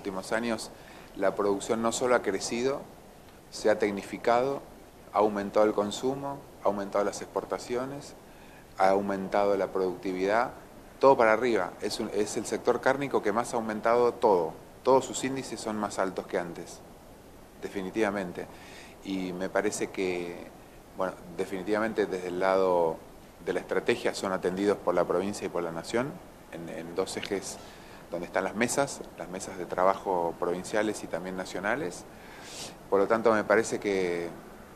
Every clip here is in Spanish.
últimos años la producción no solo ha crecido, se ha tecnificado, ha aumentado el consumo, ha aumentado las exportaciones, ha aumentado la productividad, todo para arriba. Es el sector cárnico que más ha aumentado todo. Todos sus índices son más altos que antes, definitivamente. Y me parece que, bueno, definitivamente desde el lado de la estrategia son atendidos por la provincia y por la nación, en dos ejes donde están las mesas de trabajo provinciales y también nacionales. Por lo tanto, me parece que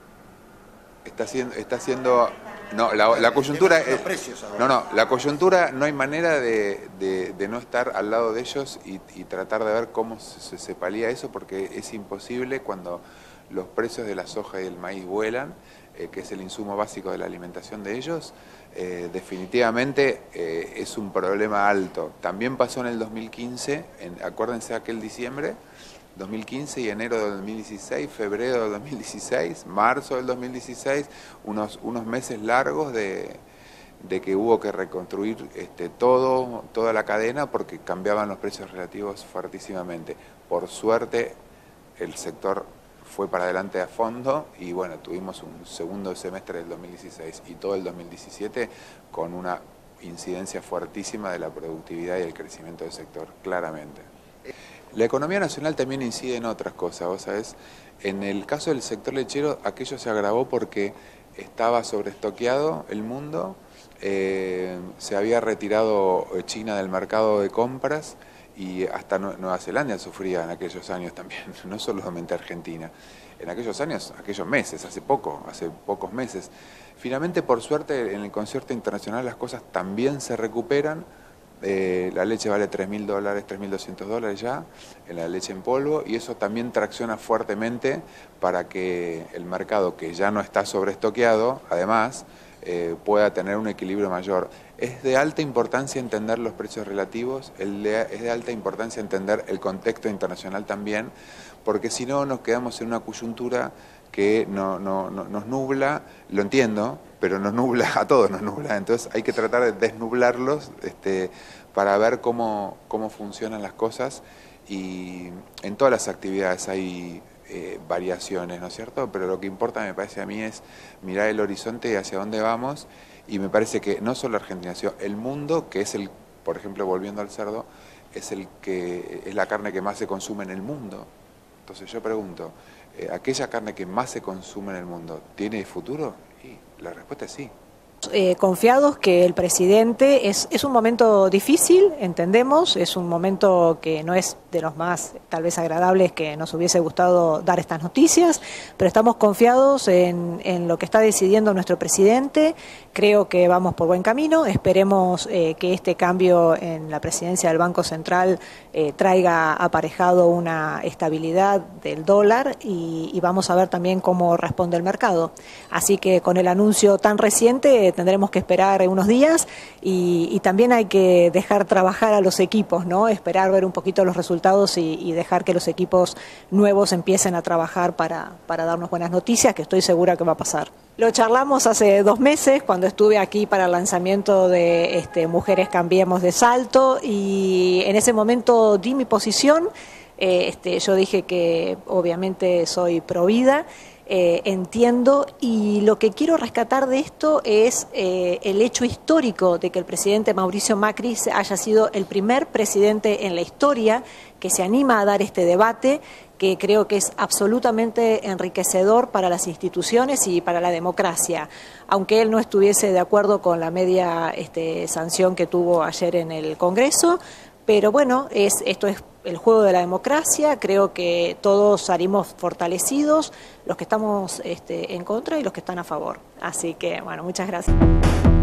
está siendo no, la coyuntura la coyuntura no hay manera de no estar al lado de ellos y tratar de ver cómo se palía eso, porque es imposible cuando los precios de la soja y del maíz vuelan, que es el insumo básico de la alimentación de ellos. Definitivamente es un problema alto. También pasó en el 2015, acuérdense aquel diciembre 2015 y enero del 2016, febrero del 2016, marzo del 2016, unos meses largos de que hubo que reconstruir toda la cadena porque cambiaban los precios relativos fuertísimamente. Por suerte el sector fue para adelante a fondo y bueno, tuvimos un segundo semestre del 2016 y todo el 2017 con una incidencia fuertísima de la productividad y el crecimiento del sector, claramente. La economía nacional también incide en otras cosas, vos sabés. En el caso del sector lechero, aquello se agravó porque estaba sobreestoqueado el mundo, se había retirado China del mercado de compras y hasta Nueva Zelanda sufría en aquellos años también, no solamente Argentina. En aquellos años, aquellos meses, hace pocos meses. Finalmente, por suerte, en el concierto internacional las cosas también se recuperan. La leche vale $3.000, $3.200 ya, en la leche en polvo, y eso también tracciona fuertemente para que el mercado, que ya no está sobreestoqueado, además, pueda tener un equilibrio mayor. Es de alta importancia entender los precios relativos, es de alta importancia entender el contexto internacional también, porque si no nos quedamos en una coyuntura que nos nubla, lo entiendo, pero nos nubla, a todos nos nubla, entonces hay que tratar de desnublarlos para ver cómo funcionan las cosas, y en todas las actividades hay variaciones, ¿no es cierto? Pero lo que importa, me parece a mí, es mirar el horizonte y hacia dónde vamos, y me parece que no solo Argentina, sino el mundo, que es por ejemplo, volviendo al cerdo, es la carne que más se consume en el mundo. Entonces yo pregunto, ¿aquella carne que más se consume en el mundo tiene futuro? Y la respuesta es sí. Confiados que el presidente, es un momento difícil, entendemos, es un momento que no es de los más tal vez agradables que nos hubiese gustado dar estas noticias, pero estamos confiados en lo que está decidiendo nuestro presidente. Creo que vamos por buen camino, esperemos que este cambio en la presidencia del Banco Central traiga aparejado una estabilidad del dólar y vamos a ver también cómo responde el mercado. Así que con el anuncio tan reciente tendremos que esperar unos días y también hay que dejar trabajar a los equipos, ¿no? Esperar ver un poquito los resultados y dejar que los equipos nuevos empiecen a trabajar para darnos buenas noticias, que estoy segura que va a pasar. Lo charlamos hace 2 meses cuando estuve aquí para el lanzamiento de Mujeres Cambiemos de Salto, y en ese momento di mi posición. Yo dije que obviamente soy pro vida. Entiendo, y lo que quiero rescatar de esto es el hecho histórico de que el presidente Mauricio Macri haya sido el primer presidente en la historia que se anima a dar este debate, que creo que es absolutamente enriquecedor para las instituciones y para la democracia, aunque él no estuviese de acuerdo con la media sanción que tuvo ayer en el Congreso. Pero bueno, esto es el juego de la democracia. Creo que todos salimos fortalecidos, los que estamos en contra y los que están a favor. Así que, bueno, muchas gracias.